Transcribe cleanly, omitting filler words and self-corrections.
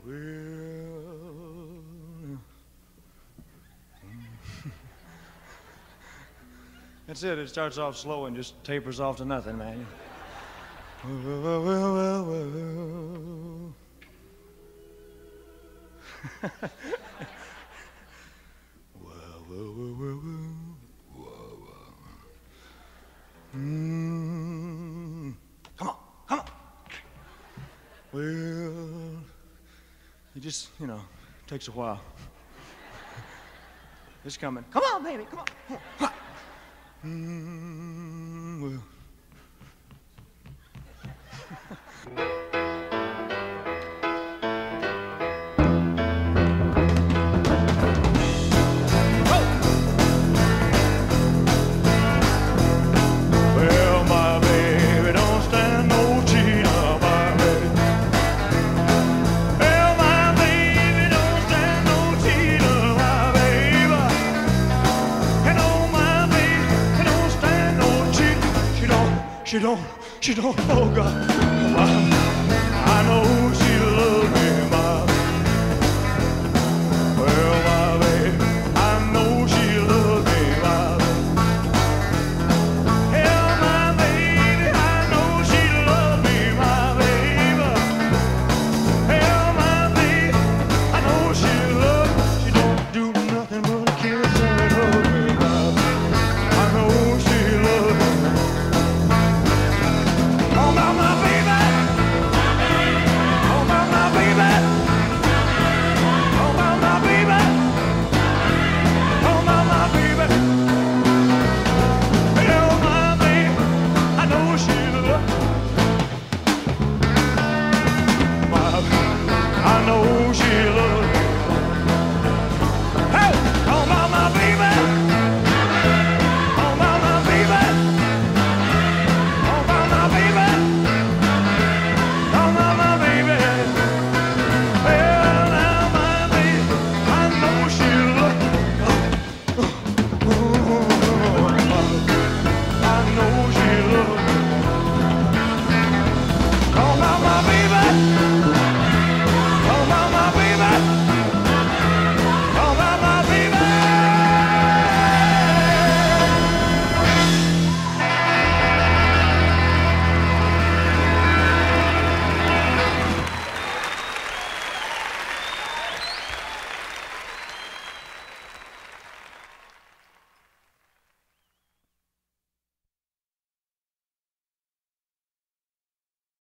Well, that's it. It starts off slow and just tapers off to nothing, man. Well. Come on, come on. Well, it just, takes a while. It's coming. Come on, baby, come on. Come on. Well. She don't, oh God.